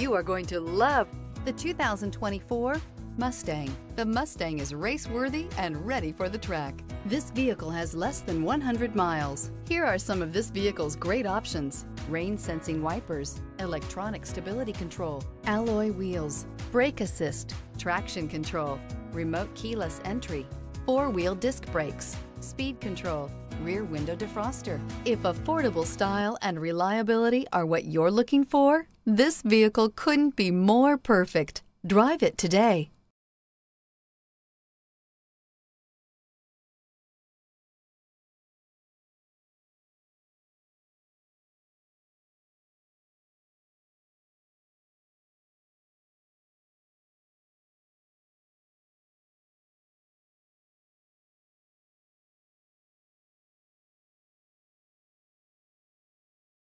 You are going to love the 2024 Mustang. The Mustang is race-worthy and ready for the track. This vehicle has less than 100 miles. Here are some of this vehicle's great options: rain-sensing wipers, electronic stability control, alloy wheels, brake assist, traction control, remote keyless entry, four-wheel disc brakes, speed control, rear window defroster. If affordable style and reliability are what you're looking for, this vehicle couldn't be more perfect. Drive it today.